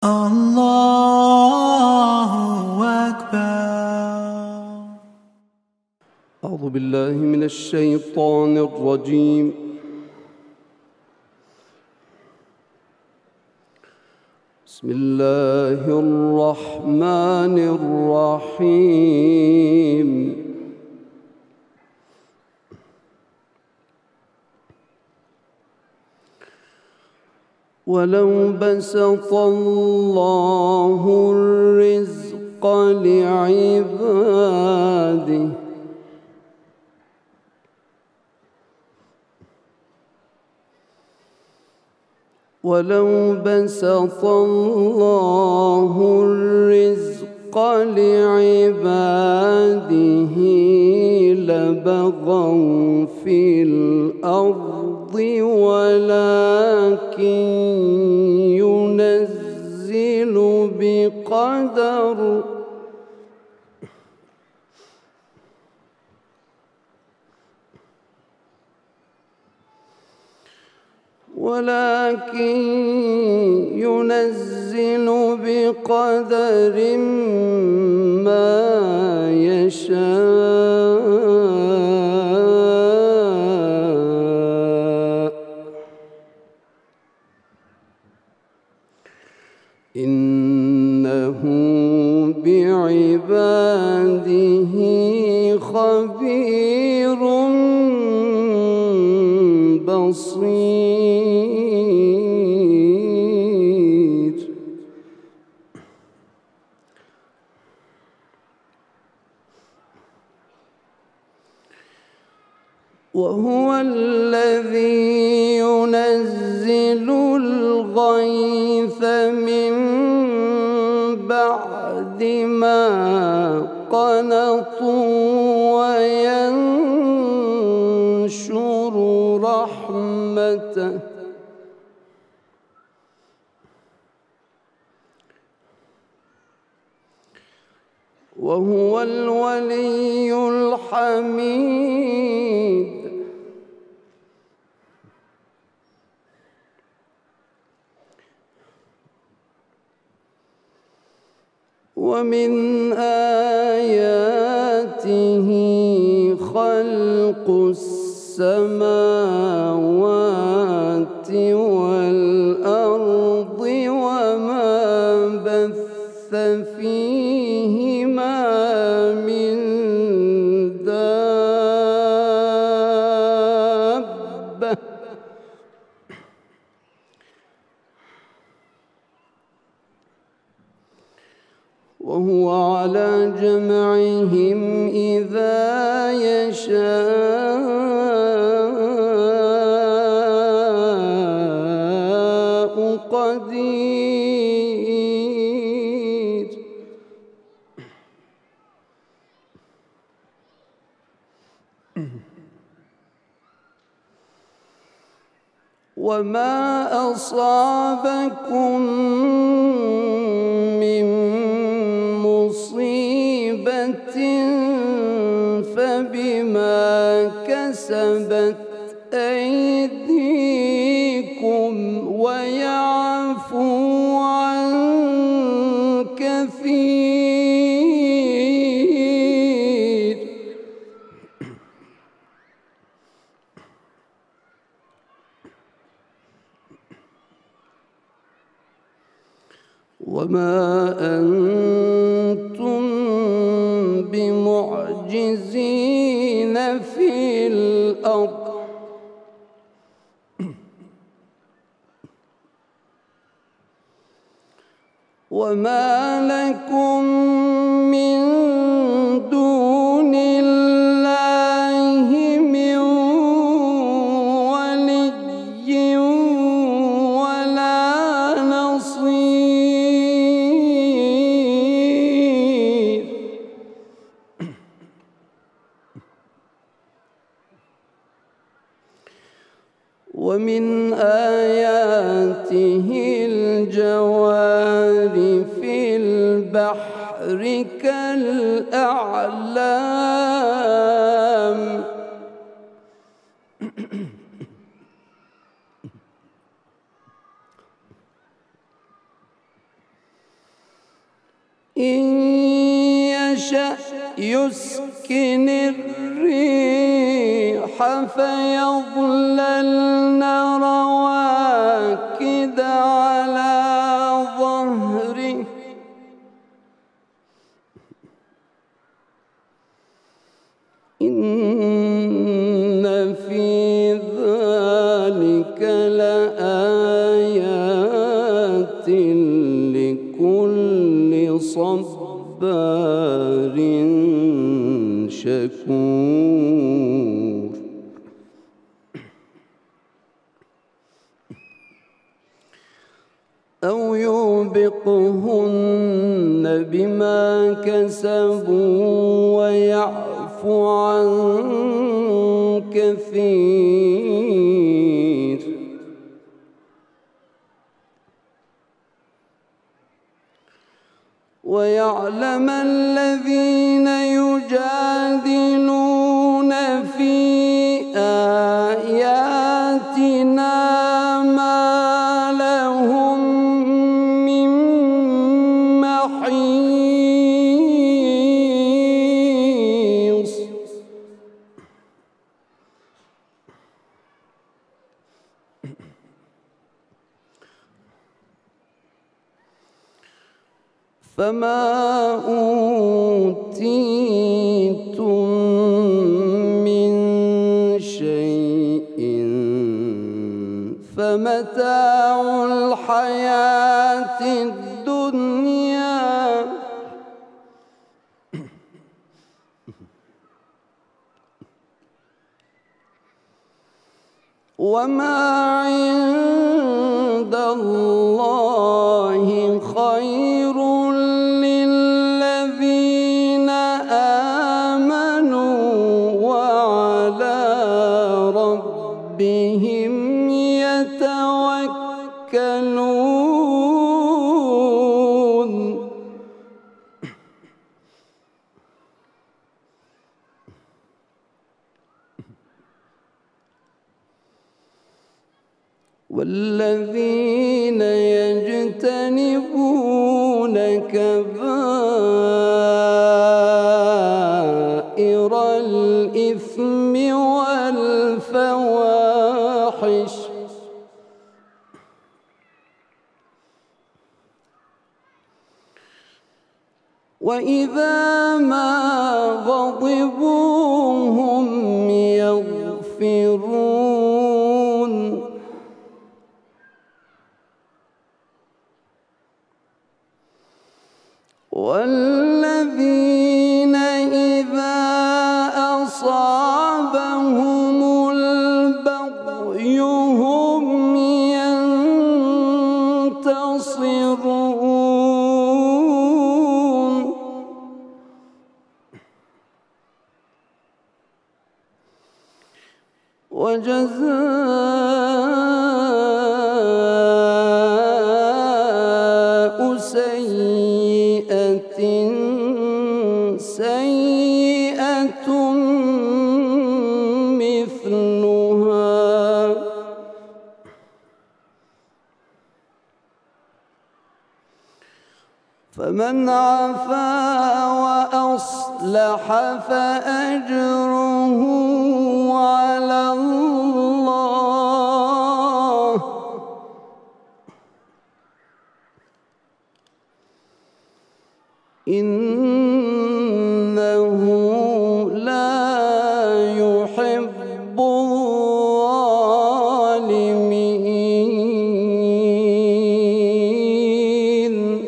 الله أكبر. أعوذ بالله من الشيطان الرجيم. بسم الله الرحمن الرحيم. ولو بسط الله الرزق لعباده ولو بسط الله الرزق لعباده لبغوا في الأرض ولكن ينزل بقدر ما يشاء إنه بعباده خبير بصير. وهو الذي ينزل الغيث من بعد ما قنطوا وينشر رحمته وهو الولي الحميد. ومن آياته خلق السماوات والأرض وما بث فيهما من دابة وهو على جمعهم إذا يشاء قدير. وما أصابكم من مصيبة فبما كسبت أيديكم ويعفو عن كثير. وما أنتم بمعجزين في الأرض وما لكم من دون الله من ولي ولا نصير. ومن آياته الجوار في البحر كالأعلام يشأ يسكن الريح فيظللن رواكد على ظهره إن في ذلك لآيات لكل صبار شكور. أو يوبقهن بما كسبوا ويعفو عن كثير. ويعلم الذين يجادلون في آياتنا ما لهم من محيص. فما أوتيتم من شيء فمتاع الحياة الدنيا وما عند الله خير للذين آمنوا وعلى ربهم يتوكلون. والذين يجتنبون كبائر الإثم والفواحش وإذا ما غضبوا هم يغفرون. والذين إذا أصابهم البغي هم ينتصرون. وجزاء سيئة سيئة مثلها فمن عفا وأصلح فأجره على الله إنه لا يحب الظالمين.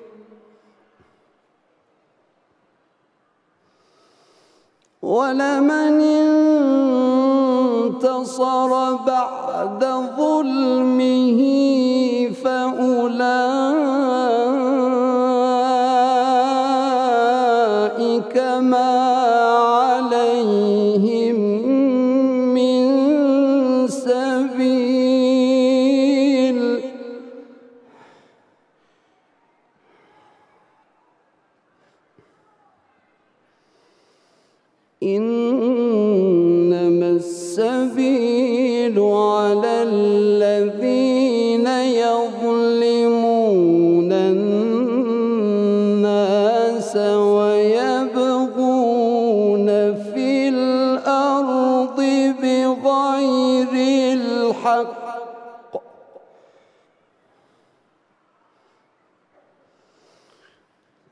ولمن انتصر بعد ظلمه فأولئك ما عليهم من سبيل إنما السبيل على الذين